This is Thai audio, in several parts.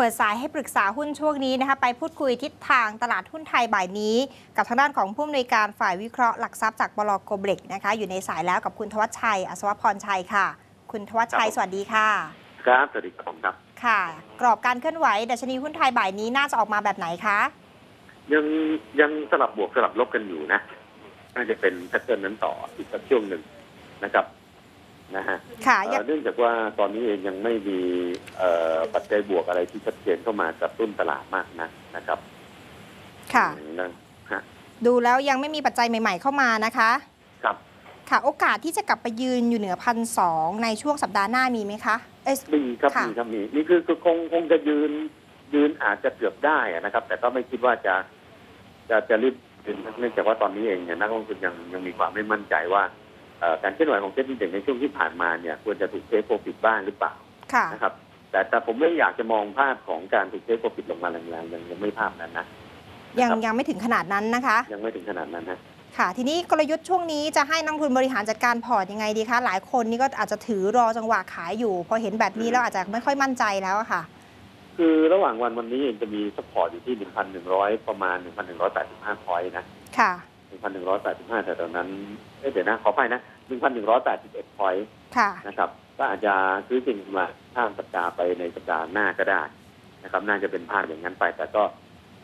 ปิดสายให้ปรึกษาหุ้นช่วงนี้นะคะไปพูดคุยทิศทางตลาดหุ้นไทยบ่ายนี้กับทางด้านของผู้อำนวยการฝ่ายวิเคราะห์หลักทรัพย์จากบล.โกลบอลนะคะอยู่ในสายแล้วกับคุณธวัชชัยอัศวพรชัยค่ะคุณธวัชชัยสวัสดีค่ะครับสวัสดีครับครับค่ะกรอบการเคลื่อนไหวดัชนีหุ้นไทยบ่ายนี้น่าจะออกมาแบบไหนคะยังสลับบวกสลับลบกันอยู่นะน่าจะเป็นแพทเทิร์นนั้นต่ออีกสักช่วงหนึ่งนะครับนะฮะเนื่องจากว่าตอนนี้เองยังไม่มีปัจจัยบวกอะไรที่ชัดเจนเข้ามากระตุ้นตลาดมากนะครับค่ะดูแล้วยังไม่มีปัจจัยใหม่ๆเข้ามานะคะครับค่ะโอกาสที่จะกลับไปยืนอยู่เหนือ1,200ในช่วงสัปดาห์หน้ามีไหมคะมีครับมีนี่คือคงจะยืนอาจจะเกือบได้นะครับ แต่ก็ไม่คิดว่าจะรีบเนื่องจากว่าตอนนี้เองเนี่ยนักลงทุนยังมีความไม่มั่นใจว่าการเคลื่อนไหวของเซ็นดิ้งในช่วงที่ผ่านมาเนี่ยควรจะถูกเทคโปรฟิตบ้างหรือเปล่านะครับแต่ผมไม่อยากจะมองภาพของการถูกเทคโปรฟิตลงมาแรงๆยังไม่ภาพนั้นนะยังไม่ถึงขนาดนั้นนะคะยังไม่ถึงขนาดนั้นนะค่ะทีนี้กลยุทธ์ช่วงนี้จะให้นักลงทุนบริหารจัดการพอร์ตยังไงดีคะหลายคนนี่ก็อาจจะถือรอจังหวะขายอยู่พอเห็นแบบนี้แล้วอาจจะไม่ค่อยมั่นใจแล้วค่ะคือระหว่างวันนี้เองจะมีซัพพอร์ตอยู่ที่ 1,100 ประมาณ 1,185 พอยต์นะค่ะ 1,185 แต่ตอนนั้นเดี๋ยวนะขออภัยนะ 1,181 พอยต์นะครับก็อาจจะซื้อจริงมาข้ามสัปดาห์ไปในสัปดาห์หน้าก็ได้นะครับน่าจะเป็นภาพอย่างนั้นไปแต่ก็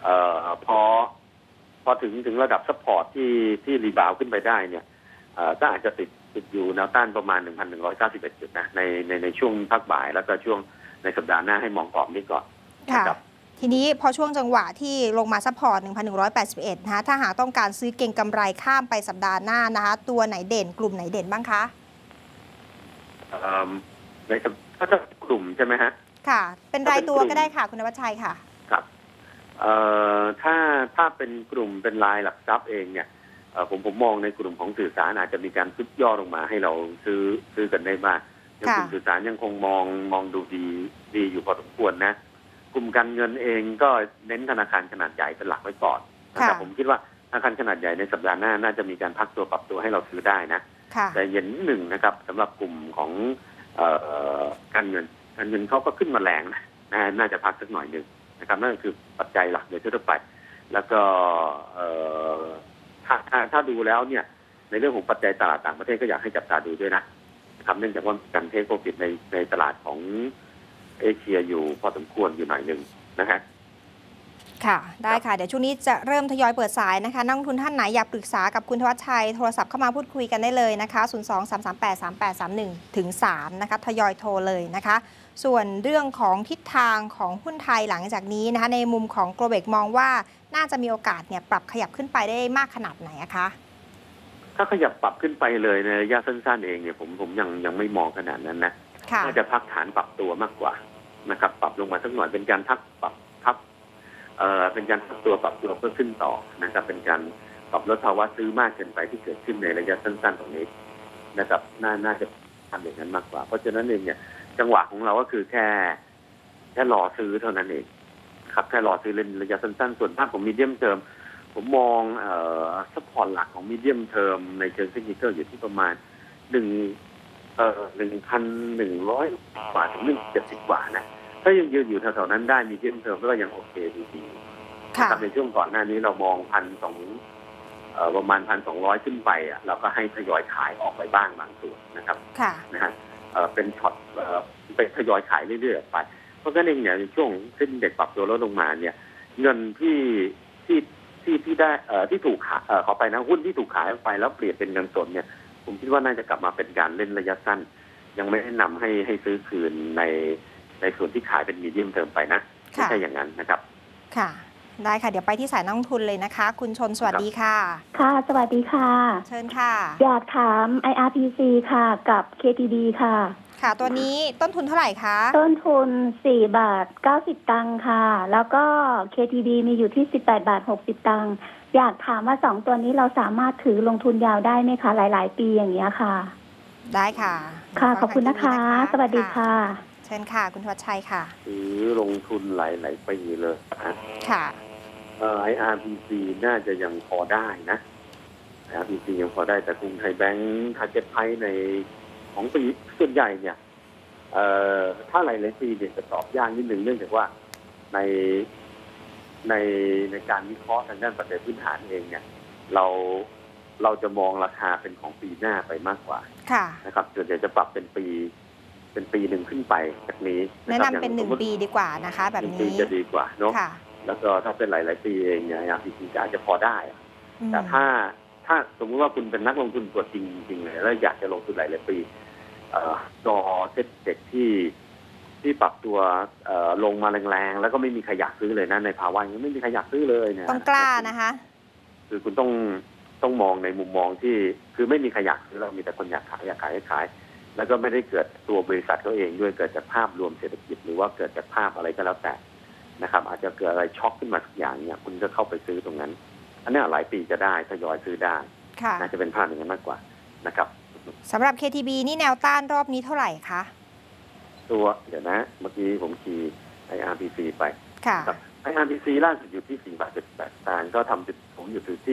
พอถึงระดับซัพพอร์ตที่รีบาวขึ้นไปได้เนี่ยก็อาจจะติดอยู่แนวต้านประมาณ 1,191 จุดนะในช่วงพักบ่ายแล้วก็ช่วงในสัปดาห์หน้าให้มองกรอบนี้ก่อนค่ะทีนี้พอช่วงจังหวะที่ลงมาซัพพอร์ต 1,181 นะคะถ้าหากต้องการซื้อเก็งกำไรข้ามไปสัปดาห์หน้านะคะตัวไหนเด่นกลุ่มไหนเด่นบ้างคะในถ้ากลุ่มใช่ไหมฮะค่ะเป็นรายตัวก็ได้ค่ะคุณนวัชชัยค่ะครับถ้าเป็นกลุ่มเป็นรายหลักทรัพย์เองเนี่ยผมมองในกลุ่มของสื่อสารอาจจะมีการซุดย่อลงมาให้เราซื้อกันได้บ้างกลุ่มสื่อสารยังคงมองดูดีอยู่พอสมควรนะกลุ่มการเงินเองก็เน้นธนาคารขนาดใหญ่เป็นหลักไว้ก่อนแต่ผมคิดว่าธนาคารขนาดใหญ่ในสัปดาห์หน้าน่าจะมีการพักตัวปรับตัวให้เราซื้อได้นะแต่เย็นหนึ่งนะครับสำหรับกลุ่มของการเงินเขาก็ขึ้นมาแรงนะน่าจะพักสักหน่อยหนึ่งนะครับนั่นคือปัจจัยหลักโดยทั่วไปแล้วก็ถ้าดูแล้วเนี่ยในเรื่องของปัจจัยตลาดต่างประเทศก็อยากให้จับตาดูด้วยนะครับเนื่องจากว่าการเทคโปรฟิตในตลาดของเอเชียอยู่พอสมควรอยู่หน่อยหนึ่งนะฮะค่ะได้ค่ะเดี๋ยวช่วงนี้จะเริ่มทยอยเปิดสายนะคะนักลงทุนท่านไหนอยากปรึกษากับคุณธวัชชัยโทรศัพท์เข้ามาพูดคุยกันได้เลยนะคะ 023383831 ถึง 3 นะคะทยอยโทรเลยนะคะส่วนเรื่องของทิศทางของหุ้นไทยหลังจากนี้นะคะในมุมของโกลเบกมองว่าน่าจะมีโอกาสเนี่ยปรับขยับขึ้นไปได้มากขนาดไหนคะถ้าขยับปรับขึ้นไปเลยในระยะสั้นๆเองเนี่ยผมยังไม่มองขนาดนั้นนะน่าจะพักฐานปรับตัวมากกว่านะครับปรับลงมาสักหน่อยเป็นการพักเป็นการปรับตัวเพื่อขึ้นต่อนะครับเป็นการปรับลดภาวะซื้อมากเกินไปที่เกิดขึ้นในระยะสั้นๆตรงนี้นะครับน่าจะทำอย่างนั้นมากกว่าเพราะฉะนั้นเองเนี่ยจังหวะของเราก็คือแค่รอซื้อเท่านั้นเองครับแค่รอซื้อเล่นระยะสั้นๆส่วนภาพของมีเดียมเทอมผมมองซัพพอร์ตหลักของมีเดียมเทอมในเชิงเทคนิคอยู่ที่ประมาณ1,100 บาทถึง 1,700 บาทนะถ้ายังยืนอยู่แถวๆนั้นได้มีเดียมเทอมก็ยังโอเคดีนะครับในช่วงก่อนหน้านี้เรามองประมาณ 1,200 ขึ้นไปเราก็ให้ทยอยขายออกไปบ้างบางส่วนนะครับนะฮะเป็นช็อตเป็นทยอยขายเรื่อยๆไปเพราะฉะนั้นเองเนี่ยในช่วงเส้นเด็กปรับตัวลดลงมาเนี่ยเงินที่ได้ที่ถูกขายขอไปนะหุ้นที่ถูกขายออกไปแล้วเปลี่ยนเป็นเงินสดเนี่ยผมคิดว่าน่าจะกลับมาเป็นการเล่นระยะสั้นยังไม่แนะนำให้ซื้อคืนในส่วนที่ขายเป็นมีเดียมเทอมไปนะไม่ใช่อย่างนั้นนะครับค่ะได้ค่ะเดี๋ยวไปที่สายนักลงทุนเลยนะคะคุณชนสวัสดีค่ะค่ะสวัสดีค่ะเชิญค่ะอยากถาม IRPC ค่ะกับ KTB ค่ะค่ะตัวนี้ต้นทุนเท่าไหร่คะต้นทุน4.90 บาทค่ะแล้วก็ KTB มีอยู่ที่18.60 บาทอยากถามว่า2ตัวนี้เราสามารถถือลงทุนยาวได้ไหมคะหลายๆปีอย่างเงี้ยค่ะได้ค่ะค่ะขอบคุณนะคะสวัสดีค่ะเชิญค่ะคุณธวัชชัยค่ะถือลงทุนหลายปีเลยค่ะ IRPC น่าจะยังพอได้นะ IRPC ยังพอได้แต่กรุงไทยแบงก์ทาร์เก็ตไพรซ์ในของปีส่วนใหญ่เนี่ยถ้าหลายปีเนี่ยจะตอบยากนิดนึงเนื่องจากว่าในในในการวิเคราะห์ทางด้านปัจจัยพื้นฐานเองเนี่ยเราจะมองราคาเป็นของปีหน้าไปมากกว่าค่ะนะครับส่วนใหญ่จะปรับเป็นปีหนึ่งขึ้นไปจากนี้แนะนำเป็น1 ปีดีกว่านะคะ แบบปีนี้จะดีกว่าเนาะค่ะแล้วก็ถ้าเป็นหลายๆปีเองเนี่ยอย่างที่อาจจะพอได้อืมแต่ถ้าสมมติว่าคุณเป็นนักลงทุนตัวจริงๆเลยแล้วอยากจะลงทุนหลายๆปีรอเซ็ตเด็กที่ปรับตัวลงมาแรงๆแล้วก็ไม่มีใครอยากซื้อเลยนะในภาวะอย่างนี้ไม่มีใครอยากซื้อเลยเนี่ยต้องกล้านะคะคือคุณต้องมองในมุมมองที่คือไม่มีใครอยากซื้อเรามีแต่คนอยากขายแล้วก็ไม่ได้เกิดตัวบริษัทเขาเองด้วยเกิดจากภาพรวมเศรษฐกิจหรือว่าเกิดจากภาพอะไรก็แล้วแต่นะครับอาจจะเกิดอะไรช็อกขึ้นมาสักอย่างเนี่ยคุณก็เข้าไปซื้อตรงนั้นอันนี้หลายปีจะได้ทยอยซื้อได้ค่ะน่าจะเป็นภาพอย่างนั้นมากกว่านะครับสำหรับ KTB นี่แนวต้านรอบนี้เท่าไหร่คะตัวเดี๋ยวนะเมื่อกี้ผมคีย์ IRPC ไปค่ะครับ IRPC ล่าสุดอยู่ที่4 บาท 78 สตางค์ก็ทำผมอยู่ที่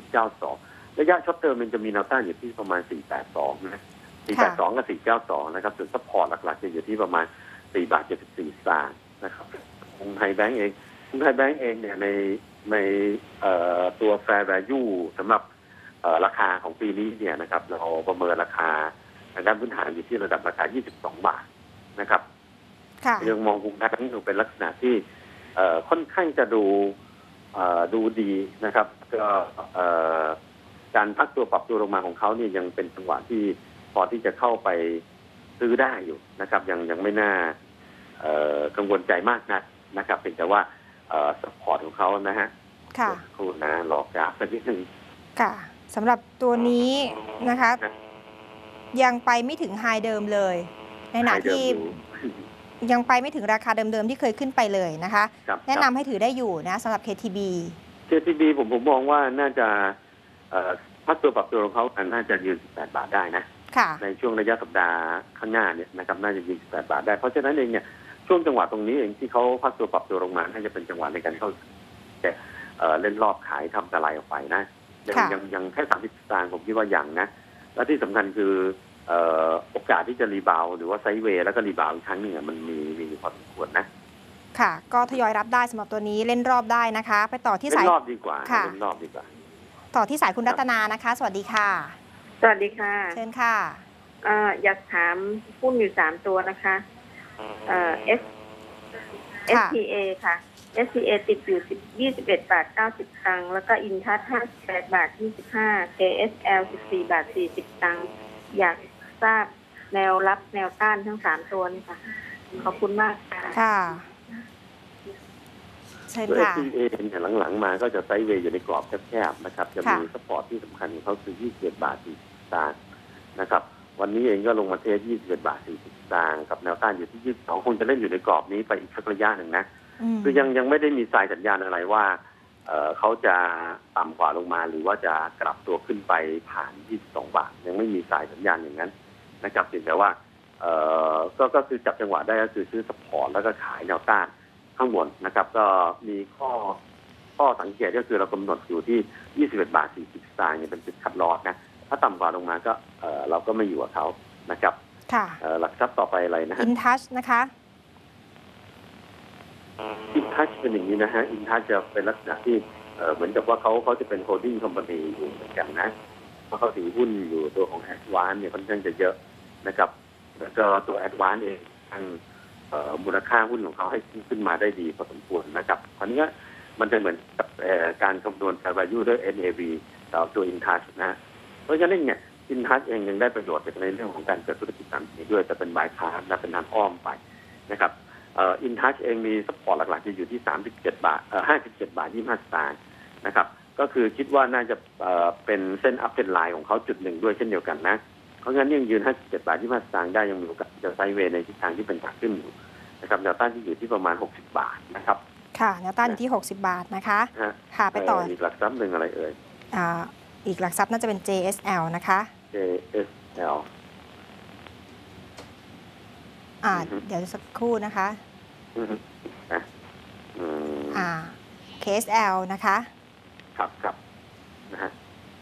4.92 ระยะช็อตเทอมมันจะมีแนวต้านอยู่ที่ประมาณ 482 นะ 482 กับ 492 นะครับส่วนซัพพอร์ตหลักๆจะอยู่ที่ประมาณ4 บาท 74 สตางค์นะครับกรุงไทยแบงก์เองเนี่ยในตัว Fair Value สำหรับราคาของปีนี้เนี่ยนะครับเราประเมินราคาทางด้านพื้นฐานอยู่ที่ระดับราคา 22 บาทนะครับค่ะยังมองกรุงไทยนี่เป็นลักษณะที่ค่อนข้างจะดูดีนะครับก็การพักตัวปรับตัวลงมาของเขาเนี่ยยังเป็นจังหวะที่พอที่จะเข้าไปซื้อได้อยู่นะครับยังไม่น่ากังวลใจมากนักนะครับเป็นแต่ว่าสปอร์ตของเขานะฮะค่ะคุณนะหลอกจากสักนิดนึงค่ะสำหรับตัวนี้นะคะ ยังไปไม่ถึงไฮเดิมเลย ในขณะที่ยังไปไม่ถึงราคาเดิมๆที่เคยขึ้นไปเลยนะคะ แนะนำให้ถือได้อยู่นะสำหรับ KTB KTB ผมมองว่าน่าจะพักตัวปรับตัวของเขาน่าจะยืน 18 บาทได้นะค่ะในช่วงระยะสัปดาห์ข้างหน้าเนี่ยนะครับน่าจะยืน 18 บาทได้เพราะฉะนั้นเองเนี่ยช่วงจังหวะตรงนี้เองที่เขาพักตัวปรับตัวลงมาน่าจะเป็นจังหวะในการเข้าเล่นรอบขายทำตลายออกไปนะยังแค่30 สตางค์ผมคิดว่ายังนะและที่สำคัญคือโอกาสที่จะรีบาวหรือว่าไซด์เวย์แล้วก็รีบาวอีกครั้งหนึ่งมันมีพอสมควรนะค่ะ ก็ทยอยรับได้สำหรับตัวนี้เล่นรอบได้นะคะ ไปต่อที่เล่สายนรอบดีกว่าค่ะเล่นรอบดีกว่าต่อที่สายคุณรัตนานะคะ สวัสดีค่ะสวัสดีค่ะเชิญค่ะอยากถามหุ้นอยู่3 ตัวนะคะSPA ค่ะ SPA ติดอยู่21 บาท 90 ตังค์แล้วก็อินทัศ58 บาท 25 KSL 14 บาท 40 ตังค์อยากทราบแนวรับแนวต้านทั้ง3 ตัวนี้ค่ะ ขอบคุณมากค่ะค่ะ เชิญตัวค่ะ SPA เนี่ยหลังๆมาก็จะไซด์เวย์อยู่ในกรอบแคบๆนะครับจะมีสปอร์ตที่สำคัญของเขาคือ21 บาท 40 สตางค์นะครับวันนี้เองก็ลงมาเทส21 บาท 40 สตางค์กับแนวต้านอยู่ที่22คงจะเล่นอยู่ในกรอบนี้ไปอีกสักระยะหนึ่งนะคือยังไม่ได้มีสายสัญญาณอะไรว่าเขาจะต่ำกว่าลงมาหรือว่าจะกลับตัวขึ้นไปผ่าน22 บาทยังไม่มีสายสัญญาณอย่างนั้นนะครับเพียงแต่ว่าก็คือจับจังหวะได้ก็คือซื้อสปอร์ตแล้วก็ขายแนวต้านข้างบนนะครับก็มีข้อสังเกตก็คือเรากำหนดอยู่ที่21 บาท 40 สตางค์เนี่ยเป็นจุดคัดลอสนะถ้าต่ำกว่าลงมาก็เราก็ไม่อยู่กับเขานะครับค่ะหลักทรัพย์ต่อไปอะไรนะฮะอินทัชนะคะอินทัชเป็นอย่างนี้นะฮะอินทัชจะเป็นลักษณะที่เหมือนกับว่าเขาจะเป็นโฮลดิ้งคอมพานีอยู่เหมือนกันนะเพราะเขาถือหุ้นอยู่ตัวของแอดวานซ์เนี่ยค่อนข้างจะเยอะนะครับแล้วก็ตัวแอดวานซ์เองทางมูลค่าหุ้นของเขาให้ขึ้นมาได้ดีพอสมควรนะครับคราวนี้มันจะเหมือนกับการคำนวณ fair value ด้วย NAV ต่อตัวอินทัชนะเพราะฉะนั้นเนี่ยอินทัชเองยังได้ประโยชน์จากในเรื่องของการเกิดธุรกิจตามนี้ด้วยแต่เป็นบายพาสและเป็นทางอ้อมไปนะครับอินทัชเองมีซัพพอร์ตหลักๆจะอยู่ที่37 บาท57 บาท 25 สตางค์นะครับก็คือคิดว่าน่าจะเป็นเส้นอัพเทรนไลน์ของเขาจุดหนึ่งด้วยเช่นเดียวกันนะเพราะงั้นยังยืน57 บาท 25 สตางค์ได้ยังมีโอกาสจะไซด์เวย์ในทิศทางที่เป็นขาขึ้นอยู่นะครับแนวต้านที่อยู่ที่ประมาณ60 บาทนะครับค่ะแนวต้านอยู่ที่60 บาทนะคะ ค่ะ ไปต่ออีกหลักทรัพย์หนึ่งอะไรเอ่ยอีกหลักทรัพย์น่าจะเป็น JSL นะคะ JSL เดี๋ยวสักครู่นะคะ KSL นะคะครับนะฮะ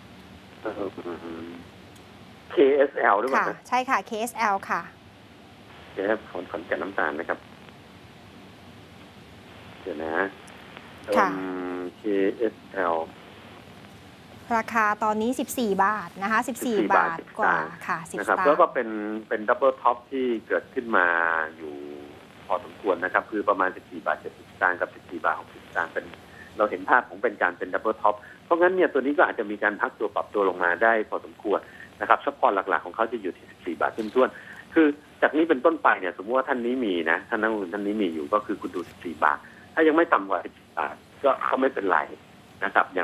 KSL หรือเปล่าค่ะ ใช่ค่ะ KSL ค่ะเดี๋ยวขอนแก่นน้ำตาลนะครับเดี๋ยวนะค่ะ KSL ราคาตอนนี้ 14 บาทนะคะ 14 บาทกว่าค่ะ 10 นะครับสตางแล้วก็ค์เป็นดับเบิลท็อปที่เกิดขึ้นมาอยู่พอสมควรนะครับ คือประมาณ 14 บาท 70 สตางค์กับ 14 บาท 60 สตางค์เป็นเราเห็นภาพของเป็นการเป็นดับเบิลท็อปเพราะงั้นเนี่ยตัวนี้ก็อาจจะมีการพักตัวปรับตัวลงมาได้พอสมควรนะครับซัพพอร์ตหลักๆของเขาจะอยู่ที่ 14 บาทท้วนๆคือจากนี้เป็นต้นไปเนี่ยสมมติว่าท่านนี้มีนะท่านนักลงทุนท่านนี้มีอยู่ก็คือคุณดู 14 บาท ถ้ายังไม่ต่ำกว่า 14 บาทก็ไม่เป็นไรนะครับยัง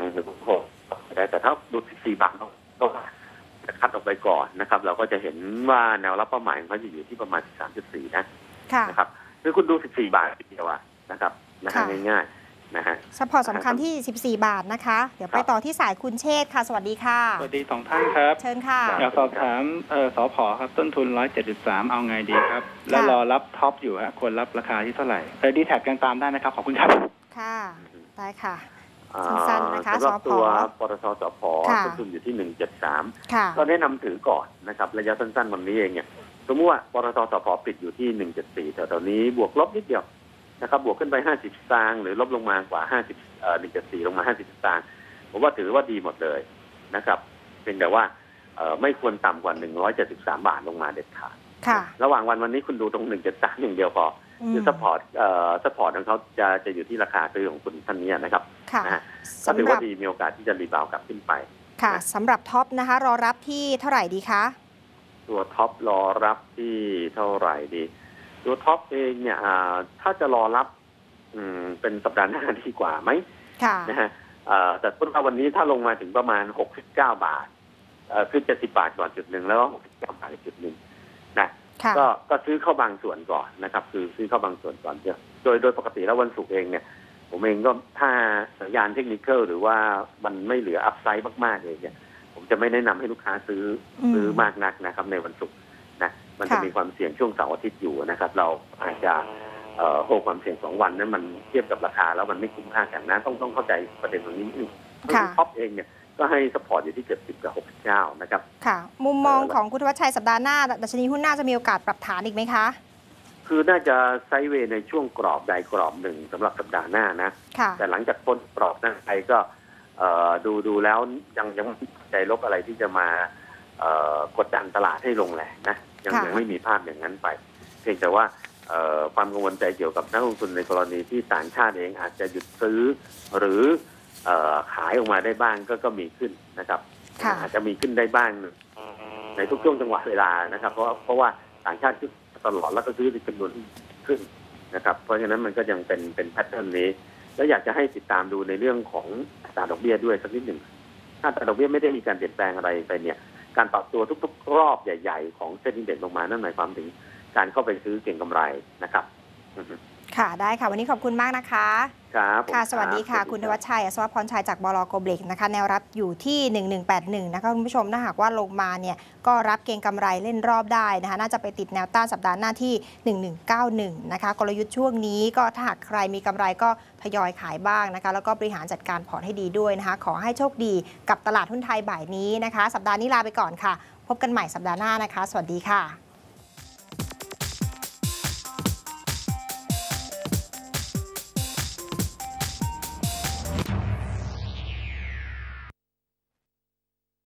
1.6ได้แต่ถ้าดู 14 บาทก็จะคัดออกไปก่อนนะครับเราก็จะเห็นว่าแนวรับเป้าหมายของเขาจะอยู่ที่ประมาณ 13.4 นะค่ะนะครับคือคุณดู 14 บาทเดียวนะครับง่ายๆนะฮะซัพพอร์ตสำคัญที่ 14 บาทนะคะ เดี๋ยวไปต่อที่สายคุณเชษฐ์ค่ะ สวัสดีค่ะสวัสดี2 ท่านครับเชิญค่ะอยากสอบถามสผครับต้นทุน173เอาไงดีครับ แล้วรอรับท็อปอยู่ฮะควรรับราคาที่เท่าไหร่ดีแท็กยังตามได้นะครับขอบคุณครับค่ะ ได้ค่ะ สั้นๆนะคะสำหรับตัวสผปตทสผค่ะต้นทุนอยู่ที่ 173 ค่ะก็แนะนำถือก่อนนะครับระยะสั้นๆวันนี้เองเนี่ยสมมติว่าปตทสผปิดอยู่ที่ 174แต่ตอนนี้บวกลบนิดเดียวนะครับบวกขึ้นไป50 สตางค์หรือลบลงมากว่า174ลงมา50 สตางค์ผมว่าถือว่าดีหมดเลยนะครับเพียงแต่ว่าไม่ควรต่ำกว่า173 บาทลงมาเด็ดขาดค่ะระหว่างวันนี้คุณดูตรง173อย่างเดียวพอคือซัพพอร์ตของเขาจะอยู่ที่ราคาซื้อของคุณท่านนี้นะครับค่ะนะฮะก็ถือสำหรัว่าบดีมีโอกาสที่จะรีบาวกลับขึ้นไปค่ะสำหรับท็อปนะคะ รอรับที่เท่าไหร่ดีคะตัวท็อปรอรับที่เท่าไหร่ดี ตัวท็อปเองเนี่ยถ้าจะรอรับเป็นสัปดาห์หน้าดีกว่าไหมค่ะนะฮะแต่ต้นวันนี้ถ้าลงมาถึงประมาณ69 บาทคือ70 บาทก่อนจุดหนึ่งแล้วก็69 บาทอีกจุดหนึ่งนะค่ะก็ซื้อเข้าบางส่วนก่อนนะครับคือซื้อเข้าบางส่วนก่อนโดยปกติแล้ววันศุกร์เองเนี่ยผมเองก็ถ้าสัญญาณเทคนิคหรือว่ามันไม่เหลืออัพไซด์มากๆเลยเนี่ยผมจะไม่แนะนำให้ลูกค้าซื้อมากนักนะครับในวันศุกร์นะมันจะมีความเสี่ยงช่วงเสาร์อาทิตย์อยู่นะครับเราอาจจะโฮความเสี่ยง2 วันนั้นมันเทียบกับราคาแล้วมันไม่คุ้มค่ากันนะต้องเข้าใจประเด็นตรงนี้นิดนึงท็อปเองเนี่ยก็ให้สปอร์ตอยู่ที่70กับ69นะครับค่ะ มุมมองของคุณธวัชชัยสัปดาห์หน้าดัชนีหุ้นน่าจะมีโอกาสปรับฐานอีกไหมคะคือน่าจะไซด์เวย์ในช่วงกรอบใดกรอบหนึ่งสำหรับสัปดาห์หน้านะค่ะแต่หลังจากพ้นกรอบนั้นไปก็ดูแล้วยังใจลบอะไรที่จะมากดดันตลาดให้ลงแรงนะยังไม่มีภาพอย่างนั้นไปเพียงแต่ว่าความกังวลใจเกี่ยวกับนักลงทุนในกรณีที่ต่างชาติเองอาจจะหยุดซื้อหรือขายออกมาได้บ้างก็มีขึ้นนะครับอาจจะมีขึ้นได้บ้างในทุกช่วงจังหวะเวลานะครับเพราะว่าต่างชาติซื้อตลอดแล้วก็ซื้อในจำนวนขึ้นนะครับเพราะฉะนั้นมันก็ยังเป็นแพทเทิร์นนี้แล้วอยากจะให้ติดตามดูในเรื่องของอัตราดอกเบี้ยด้วยสักนิดหนึ่งถ้าอัตราดอกเบี้ยไม่ได้มีการเปลี่ยนแปลงอะไรไปเนี่ยการปรับตัวทุกๆรอบใหญ่ๆของเซ็นดิ้งเด็ดลงมานั่นหมายความถึงการเข้าไปซื้อเก็งกำไรนะครับค่ะได้ค่ะวันนี้ขอบคุณมากนะคะครับค่ะสวัสดีค่ะคุณธวัชชัยอัศวพรชัยจากบล.โกลเบล็กนะคะแนวรับอยู่ที่1181นะคะคุณผู้ชมถ้าหากว่าลงมาเนี่ยก็รับเก็งกำไรเล่นรอบได้นะคะน่าจะไปติดแนวต้านสัปดาห์หน้าที่1191นะคะกลยุทธ์ช่วงนี้ก็ถ้าหากใครมีกำไรก็ทยอยขายบ้างนะคะแล้วก็บริหารจัดการพอร์ตให้ดีด้วยนะคะขอให้โชคดีกับตลาดหุ้นไทยบ่ายนี้นะคะสัปดาห์นี้ลาไปก่อนค่ะพบกันใหม่สัปดาห์หน้านะคะสวัสดีค่ะ